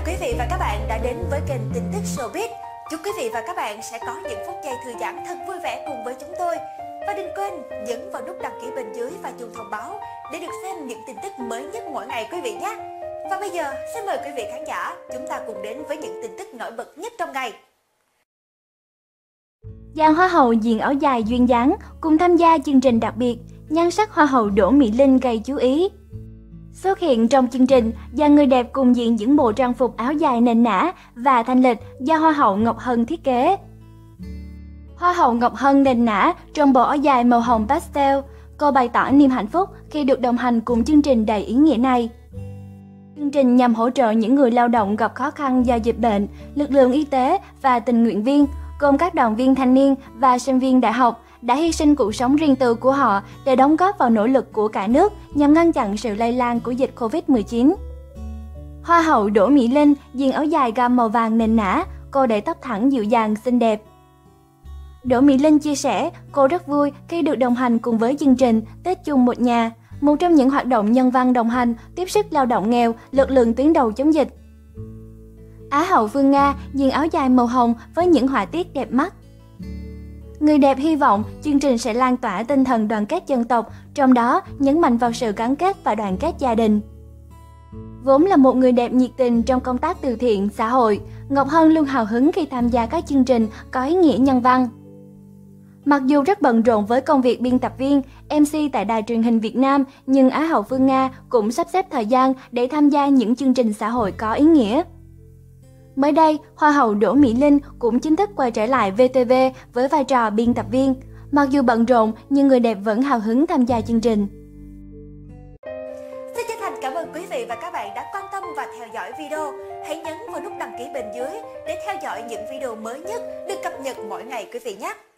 quý vị và các bạn đã đến với kênh tin tức Showbiz. Chúc quý vị và các bạn sẽ có những phút giây thư giãn thật vui vẻ cùng với chúng tôi. Và đừng quên nhấn vào nút đăng ký bên dưới và chuông thông báo để được xem những tin tức mới nhất mỗi ngày quý vị nhé. Và bây giờ xin mời quý vị khán giả chúng ta cùng đến với những tin tức nổi bật nhất trong ngày. Dàn hoa hậu diện áo dài duyên dáng cùng tham gia chương trình đặc biệt, nhan sắc hoa hậu Đỗ Mỹ Linh gây chú ý. Xuất hiện trong chương trình, dàn người đẹp cùng diện những bộ trang phục áo dài nền nã và thanh lịch do hoa hậu Ngọc Hân thiết kế. Hoa hậu Ngọc Hân nền nã trong bộ áo dài màu hồng pastel, cô bày tỏ niềm hạnh phúc khi được đồng hành cùng chương trình đầy ý nghĩa này. Chương trình nhằm hỗ trợ những người lao động gặp khó khăn do dịch bệnh, lực lượng y tế và tình nguyện viên, gồm các đoàn viên thanh niên và sinh viên đại học đã hy sinh cuộc sống riêng tư của họ để đóng góp vào nỗ lực của cả nước nhằm ngăn chặn sự lây lan của dịch Covid-19. Hoa hậu Đỗ Mỹ Linh diện áo dài gam màu vàng nền nã, cô để tóc thẳng dịu dàng xinh đẹp. Đỗ Mỹ Linh chia sẻ cô rất vui khi được đồng hành cùng với chương trình Tết chung một nhà, một trong những hoạt động nhân văn đồng hành tiếp sức lao động nghèo, lực lượng tuyến đầu chống dịch. Á hậu Phương Nga diện áo dài màu hồng với những họa tiết đẹp mắt. Người đẹp hy vọng chương trình sẽ lan tỏa tinh thần đoàn kết dân tộc, trong đó nhấn mạnh vào sự gắn kết và đoàn kết gia đình. Vốn là một người đẹp nhiệt tình trong công tác từ thiện, xã hội, Ngọc Hân luôn hào hứng khi tham gia các chương trình có ý nghĩa nhân văn. Mặc dù rất bận rộn với công việc biên tập viên, MC tại Đài truyền hình Việt Nam, nhưng Á hậu Phương Nga cũng sắp xếp thời gian để tham gia những chương trình xã hội có ý nghĩa. Mới đây, Hoa hậu Đỗ Mỹ Linh cũng chính thức quay trở lại VTV với vai trò biên tập viên. Mặc dù bận rộn, nhưng người đẹp vẫn hào hứng tham gia chương trình. Xin chân thành cảm ơn quý vị và các bạn đã quan tâm và theo dõi video. Hãy nhấn vào nút đăng ký bên dưới để theo dõi những video mới nhất được cập nhật mỗi ngày quý vị nhé.